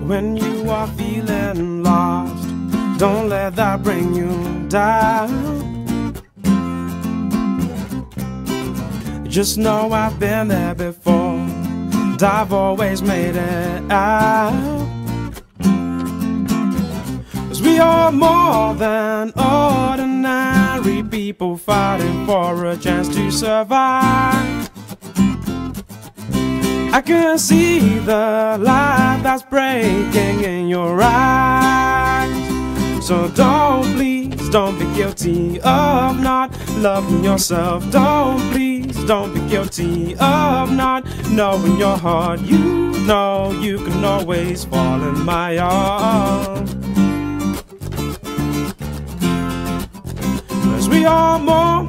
When you are feeling lost, don't let that bring you down. Just know I've been there before, and I've always made it out. 'Cause we are more than ordinary people fighting for a chance to survive. I can see the light that's breaking in your eyes. So please don't be guilty of not loving yourself. Don't be guilty of not knowing your heart. You know you can always fall in my arms. 'Cause we are more.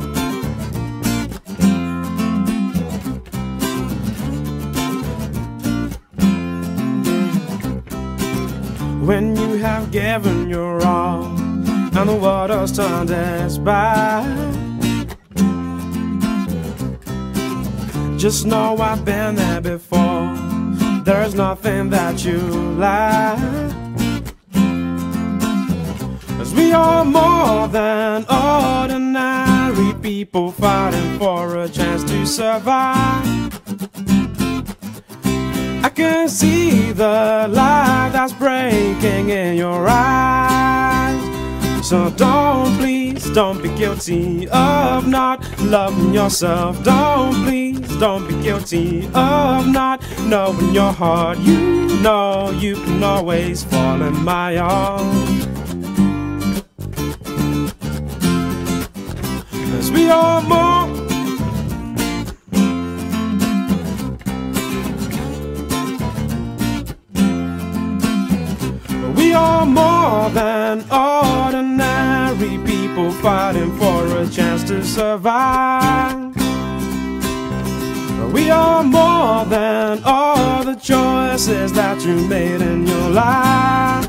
When you have given your all and the world has turned its back, just know I've been there before. There's nothing that you lack. 'Cause we are more than ordinary people fighting for a chance to survive. I can see the light that's breaking in your eyes. So please don't be guilty of not loving yourself. Don't be guilty of not knowing your heart. You know you can always fall in my arms. 'Cause we are more. We are more than ordinary people fighting for a chance to survive. We are more than all the choices that you made in your life.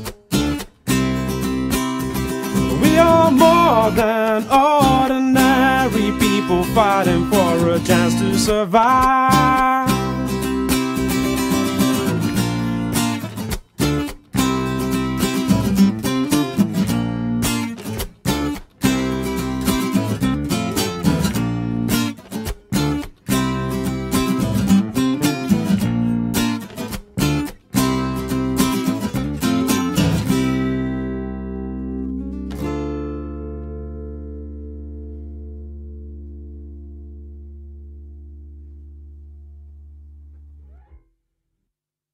We are more than ordinary people fighting for a chance to survive.